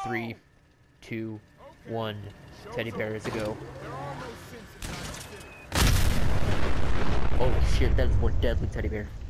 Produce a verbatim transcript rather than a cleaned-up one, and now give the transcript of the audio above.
three, two, one. Teddy bear is a go. Oh shit, that is one deadly teddy bear.